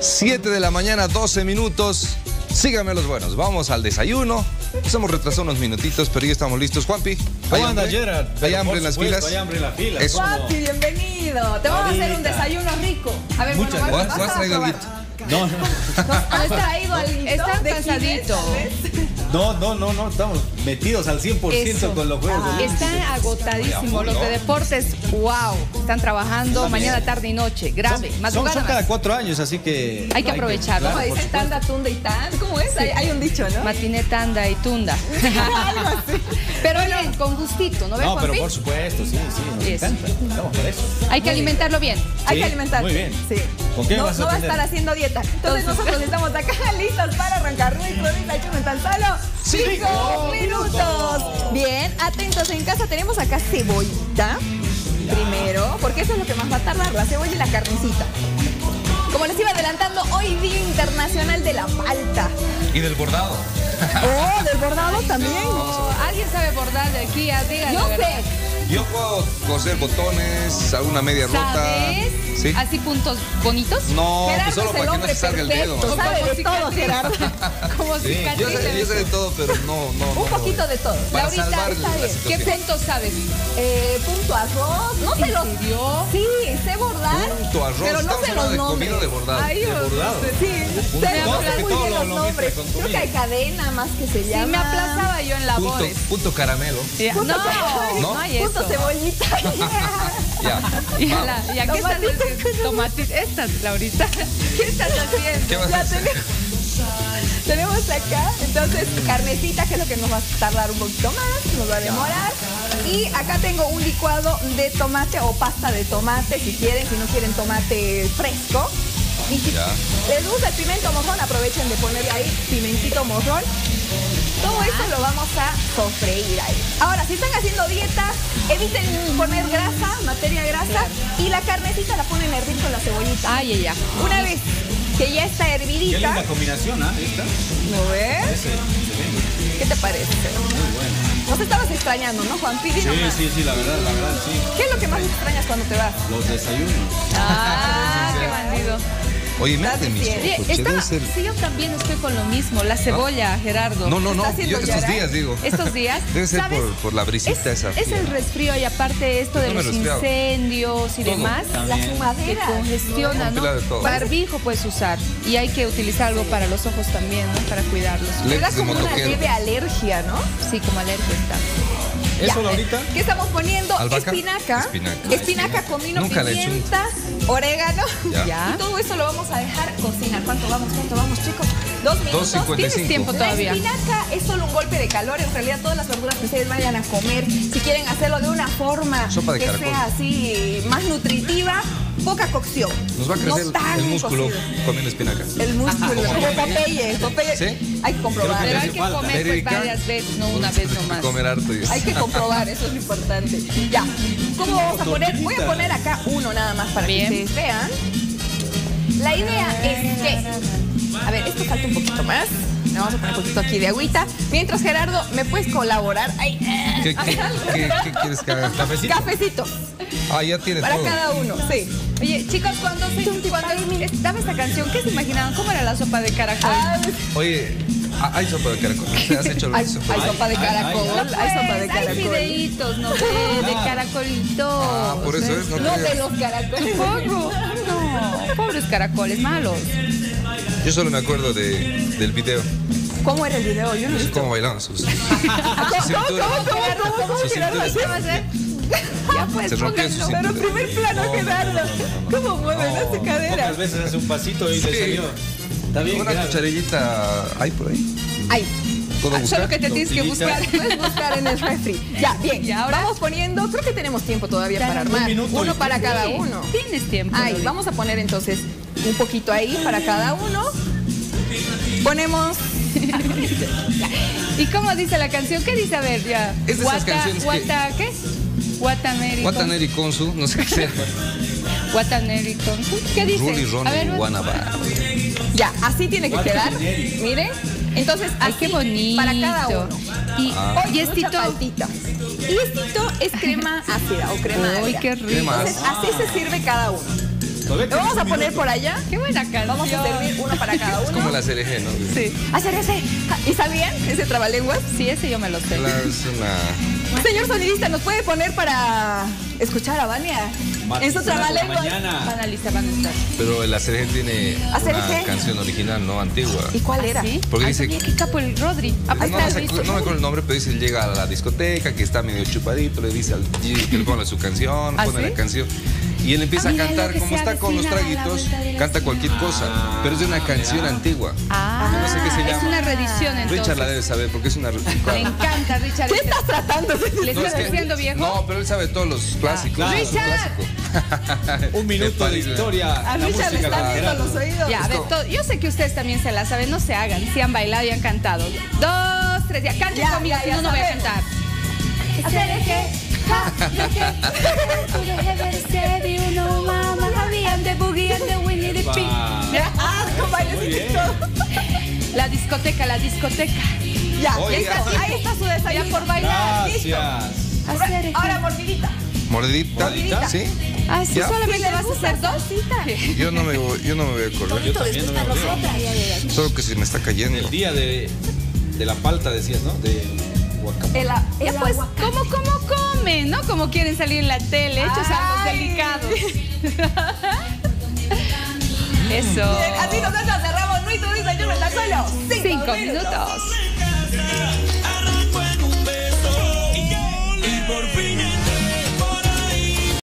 7 de la mañana, 12 minutos. Síganme los buenos. Vamos al desayuno. Nos hemos retrasado unos minutitos, pero ya estamos listos. Juanpi, ¿cómo anda, Gerard? ¿Hay hambre en las filas? Hay hambre en las filas. Eso. Juanpi, bienvenido. Te vamos a hacer un desayuno rico. A ver, Muchas bueno, gracias. ¿Has traído algo? No, ¿Has traído algo? Están cansaditos. no, estamos metidos al 100% Eso. con los Juegos Olímpicos. Están agotadísimos los de deportes. Wow, están trabajando mañana, tarde y noche. Grave, Son madrugada cada más. 4 años, así que... Hay que aprovecharlo. ¿Cómo dicen? Tanda, tunda y tan. ¿Cómo es? Hay un dicho, ¿no? Matiné, tanda y tunda. Algo así. Pero bien, con gustito, ¿no ves, No, pero Juanpi? por supuesto, sí, nos Eso. encanta. Estamos por eso. Hay que alimentarlo bien. Hay Sí, que alimentar. muy bien. Sí. ¿Con qué no, vas a no va a atender? estar haciendo dieta. Entonces nosotros estamos acá listos para arrancar nuestro desayuno en tan solo 5 minutos. Bien, atentos en casa. Tenemos acá cebollita. Primero, porque eso es lo que más va a tardar, la cebolla y la carnecita. Como les iba adelantando, hoy Día Internacional de la Palta. ¿Y del bordado? Oh, del bordado también. ¿Alguien sabe bordar de aquí? Díganme. Yo sé. Yo puedo coser botones, alguna media rota. ¿Sabes? ¿Sí? Así puntos bonitos. No, Gerardo pues solo es el para que no hombre se salga el dedo. perfecto, sabe de todo, Gerardo. Como Sí, yo cicatrices. sé de todo, pero no. Un poquito de todo. Para Laurita, salvar está la bien. situación. ¿Qué puntos sabes? Punto arroz. No se ¿En los... serio? Sí, sé bordar. Punto arroz. Pero no Estamos sé hablando los de nombres. comida de bordado. Ay, bordado. Sí, Punto sé arroz, muy todo bien lo los mezcla nombres. con Creo que comida. hay cadena más que se llama. Sí, me aplazaba yo en labores. Punto caramelo. Ya. Punto No, caramelo. no hay Punto eso. cebollita. Ya. ¿Y a qué estás haciendo? Tomates. Estas, Laurita. ¿Qué estás haciendo? ¿Qué vas a Ya hacer? tenemos acá, entonces, carnecita, que es lo que nos va a tardar un poquito más, nos va a demorar. Y acá tengo un licuado de tomate o pasta de tomate, si quieren, si no quieren tomate fresco. Y si Ya. les gusta el pimiento morrón, aprovechen de ponerle ahí pimentito morrón. Todo eso lo vamos a sofreír ahí. Ahora, si están haciendo dieta, eviten poner grasa, materia grasa, y la carnecita la ponen a hervir con la cebollita. Ay, ya. Una vez que ya está Qué hervidita, linda combinación, ¿ah? Esta. ¿no ves? Excelente. ¿Qué te parece? Muy bueno. Nos estabas extrañando, ¿no, Juan? Pidi nomás. Sí, la verdad, sí. ¿Qué es lo que más extrañas cuando te vas? Los desayunos. Ah, qué bandido. Oye, me Estás de mis diciendo. ojos. Estaba, Debe ser... sí, yo también estoy con lo mismo. La cebolla, Gerardo. No, está haciendo yo estos llorar? días digo. Estos días. Debe ser ¿sabes? por la brisita esa. Es el resfrío y aparte esto de No me los resfriado. incendios y Todo. demás. La Que fumadera. congestiona, Una ¿no? pila de todo. Barbijo puedes usar. Y hay que utilizar algo para los ojos también, ¿no? Para cuidarlos. Te da Lentes de como una motoquero. leve alergia, ¿no? Sí, como alergia está. ¿Eso, Ya. Laurita? ¿Qué estamos poniendo? ¿Albahaca? Espinaca. Espinaca. Espinaca, comino, Nunca le he hecho un- pimienta, orégano. Ya. Ya. Y todo eso lo vamos a dejar cocinar. ¿Cuánto vamos, chicos? 2 minutos. 2:55. Tienes tiempo La todavía. espinaca es solo un golpe de calor. En realidad, todas las verduras que ustedes vayan a comer, si quieren hacerlo de una forma Sopa de que caracol. sea así más nutritiva, poca cocción. Nos va a crecer No tan el músculo cocido. comiendo espinaca. El músculo, como Popeye. ¿Sí? Hay que comprobar. Pero hay hace que falta. comer pues, Erika. varias veces, no una vez nomás. Comer harto. Y... Hay que comprobar, eso es lo importante. Ya. ¿Cómo vamos a poner? Voy a poner acá uno nada más para Bien. que ustedes vean. La idea es que... A ver, esto falta un poquito más. Le vamos a poner un poquito aquí de agüita. Mientras, Gerardo, ¿me puedes colaborar? Ay, ¿Qué quieres que haga? ¿Cafecito? cafecito Ah, ya tiene para todo. cada uno, sí. Oye, chicos, cuando estaba esta canción, ¿qué se imaginaban? ¿Cómo era la sopa de caracol? Ah, Oye, hay sopa de caracol. ¿Te has hecho hay sopa? sopa de caracol, hay sopa de Hay caracol. fideitos, ¿no? De caracolitos. Ah, por eso es. No de los caracoles. Poco. No, pobres caracoles malos. Yo solo me acuerdo del video. ¿Cómo era el video? Yo no No he sé visto. cómo bailaban sus... ¿Cómo? Su Gerardo? cintura. ¿Qué va a hacer? Ya pues, Se rompió su pónganlo. Pero cintura. primer plano, Gerardo. ¿Cómo mueve esa cadera? Pocas veces hace un pasito y Sí. le salió. Está bien, Una Gerardo. cucharillita hay por ahí. Ahí. ¿Puedo buscar? Solo que te tienes que buscar. Puedes buscar en el refri. Ya, bien. Y ahora- Vamos poniendo, creo que tenemos tiempo todavía para un armar. minuto Uno y- para cada Sí, uno. Tienes tiempo. Ahí, Loli. vamos a poner entonces un poquito ahí para cada uno. Ponemos... ¿Y cómo dice la canción? ¿Qué dice? A ver, ya. Es de esas canciones que- ¿qué? Guataneri. Guataneri Konsu, no sé qué sea. Guataneri con... ¿Qué dice? Ruli A Ronnie ver, Guanaba. Ya, así tiene que quedar. Miren. Entonces, Ay, así qué bonito. para cada uno. Y, Hoy y mucha estito... paltita. Y estito es crema ácida o crema Uy, agria. qué rico. Crema Entonces, así se sirve cada uno. Listo, vete. ¿Lo vamos a poner por allá? Qué buena canción. Vamos a servir uno para cada Es uno. como la CRG, ¿no? Sí. Hacer ese. ¿Y está bien ese trabalenguas? Sí, ese yo me lo sé. Claro, es una... Señor sonidista, ¿nos puede poner para escuchar a Vania? En su trabalenguas. Van a listar, van a estar. Pero la CRG tiene ¿ACRG? una canción original, no antigua. ¿Y cuál era? ¿Sí? Porque Ay, dice- también, qué capo el Rodri. No, Ahí no, está, sé- listo. no me acuerdo el nombre, pero dice, llega a la discoteca, que está medio chupadito, le dice al DJ que le ponga su canción, ¿Ah, pone sí? la canción. Y él empieza a Mira cantar, lo que como se está con los avecina a la traguitos, vuelta de la canta cualquier esquina. cosa, pero es de una canción antigua. Ah, Yo no sé qué se es llama. una reedición entonces. Richard la debe saber, porque es una... Me encanta, Richard. ¿Qué estás tratando? ¿Le No, estás es que- diciendo viejo? No, pero él sabe todos los clásicos. claro. es un Richard. clásico. Un minuto de París, historia. A la Richard le música están viendo lateral. los oídos. Ya, a ver, yo sé que ustedes también se la saben, no se hagan, si han bailado y han cantado. 2, 3, ya, canten Ya, conmigo, ya, si ya no, no voy a sabemos. cantar. Hacer ese. Ah, con bailecito y todo. La discoteca, la discoteca. Ya, Oye, ahí está su desayuno. Ya por bailar. Gracias. Ahora mordidita. ¿Mordidita? ¿Mordidita? ¿Sí? Ah, ¿sí Ya. solamente vas a hacer 2? Yo no me voy a correr. Yo también no me olvido. Solo que se me está cayendo. El día de la palta decías, ¿no? De guacamole. Ya pues, ¿cómo comen, no? Como quieren salir en la tele, hechos a los Ay. delicados. Eso. Así nosotros cerramos nuestro desayuno en tan solo 5 minutos.